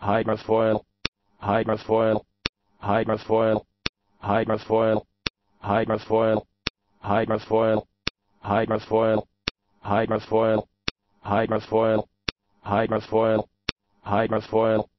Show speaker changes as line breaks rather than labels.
hydrofoil, hydrofoil, hydrofoil, hydrofoil, hydrofoil, hydrofoil, hydrofoil, hydrofoil, hydrofoil, hydrofoil, hydrofoil,